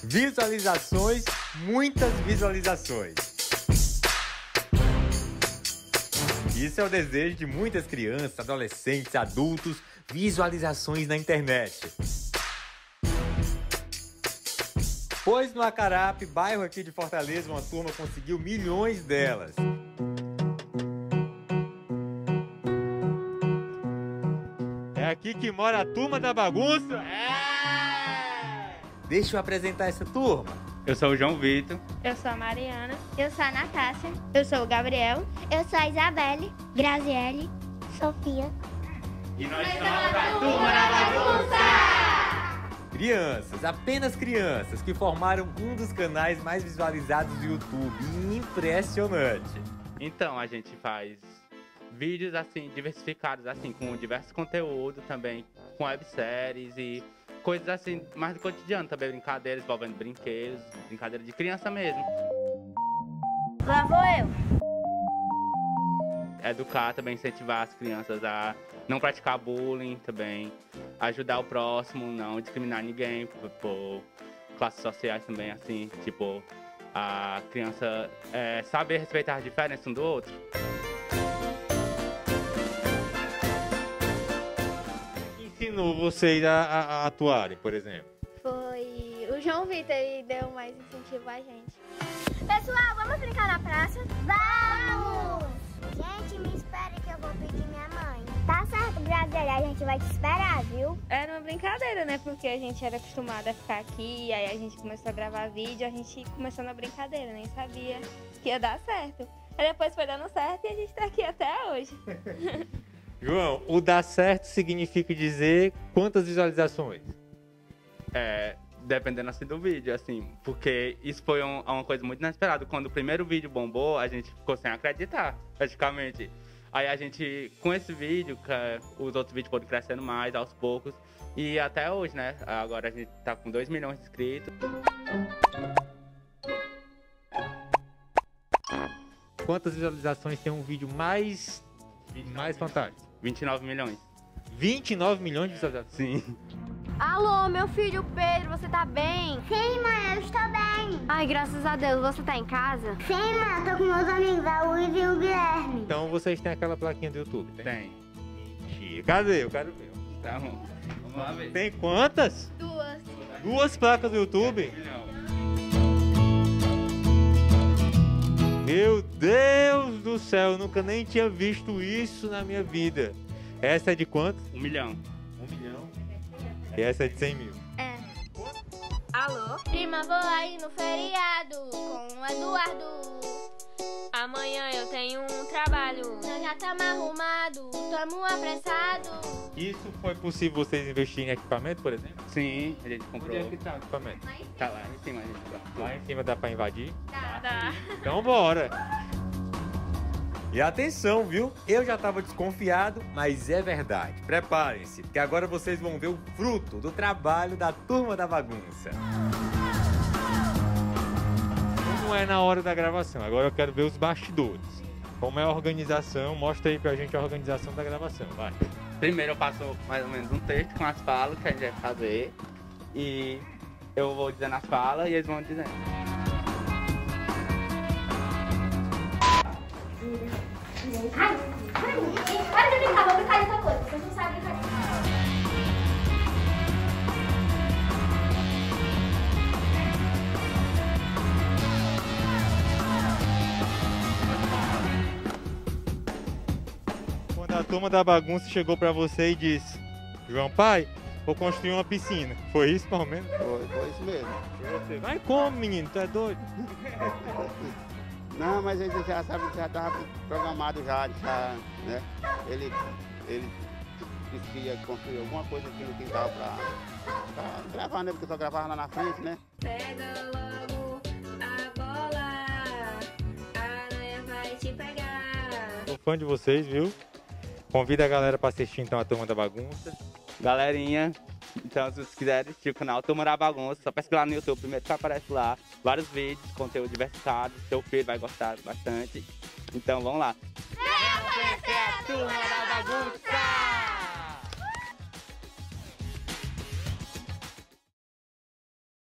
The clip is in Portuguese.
Visualizações, muitas visualizações. Isso é o desejo de muitas crianças, adolescentes, adultos, visualizações na internet. Pois no Acarape, bairro aqui de Fortaleza, uma turma conseguiu milhões delas. É aqui que mora a turma da bagunça? Deixa eu apresentar essa turma. Eu sou o João Vitor. Eu sou a Mariana. Eu sou a Natácia. Eu sou o Gabriel. Eu sou a Isabelle. Graziele. Sofia. E nós somos a Turma da Bagunça! Crianças, apenas crianças, que formaram um dos canais mais visualizados do YouTube. Impressionante! Então, a gente faz vídeos assim, diversificados, assim, com diversos conteúdos também, com webséries e coisas assim, mais do cotidiano também, brincadeiras envolvendo brinquedos, brincadeira de criança mesmo. Lá vou eu. Educar também, incentivar as crianças a não praticar bullying também, ajudar o próximo, não discriminar ninguém por classes sociais também, assim, tipo, a criança saber respeitar as diferenças um do outro. Ensinou vocês a atuarem, por exemplo? Foi o João Vitor, ele deu mais incentivo a gente. Pessoal, vamos brincar na praça? Vamos! Gente, me espere que eu vou pedir minha mãe. Tá certo, Graziele, a gente vai te esperar, viu? Era uma brincadeira, né? Porque a gente era acostumado a ficar aqui, aí a gente começou a gravar vídeo, a gente começou na brincadeira, nem sabia que ia dar certo. Aí depois foi dando certo e a gente tá aqui até hoje. João, o dar certo significa dizer quantas visualizações? Dependendo assim do vídeo, assim, porque isso foi uma coisa muito inesperada. Quando o primeiro vídeo bombou, a gente ficou sem acreditar, praticamente. Aí a gente, com esse vídeo, os outros vídeos foram crescendo mais aos poucos. E até hoje, né? Agora a gente tá com 2 milhões de inscritos. Quantas visualizações tem um vídeo mais fantástico? 29 milhões. 29 milhões de visualizações? Sim. Alô, meu filho Pedro, você tá bem? Sim, mãe, eu estou bem. Ai, graças a Deus, você tá em casa? Sim, mãe, eu tô com meus amigos, a Luiz e o Guilherme. Então vocês têm aquela plaquinha do YouTube? Tem. Mentira. Cadê? Eu quero ver. Tá bom. Vamos lá ver. Tem quantas? 2. 2 placas do YouTube? Meu Deus do céu, eu nunca nem tinha visto isso na minha vida. Essa é de quanto? 1 milhão. 1 milhão. E essa é de 100 mil. Alô? Prima, vou aí no feriado com o Eduardo. Amanhã eu tenho um trabalho. Nós já estamos arrumados, estamos apressados. Isso foi possível vocês investirem em equipamento, por exemplo? Sim, a gente comprou. Onde é que tá o equipamento? Tá lá em cima, a gente comprou. Lá em cima dá pra invadir? Tá. Então bora! E atenção, viu? Eu já tava desconfiado, mas é verdade. Preparem-se, que agora vocês vão ver o fruto do trabalho da Turma da Bagunça. Como é na hora da gravação? Agora eu quero ver os bastidores. Como é a organização? Mostra aí pra gente a organização da gravação, vai. Primeiro eu passo mais ou menos um texto com as falas que a gente vai fazer. E eu vou dizendo as falas e eles vão dizendo. Ai, para de brincar, vou brincar de outra coisa, vocês não sabem brincar. Quando a Turma da Bagunça chegou pra você e disse: João Pai, vou construir uma piscina. Foi isso, pelo menos? Foi isso mesmo. E você, vai como, menino? Tu é doido? Não, mas ele já sabe que já estava programado já, né? Ele disse que ia construir alguma coisa aqui no quintal pra gravar, né? Porque só gravava lá na frente, né? Pega logo a bola, a aranha vai te pegar. Sou fã de vocês, viu? Convida a galera pra assistir então a Turma da Bagunça. Galerinha, então se vocês quiserem assistir o canal Turma da Bagunça, só pesquisa lá no YouTube, primeiro que aparece lá, vários vídeos, conteúdo diversificado, seu filho vai gostar bastante. Então vamos lá. Venha conhecer a Turma da Bagunça!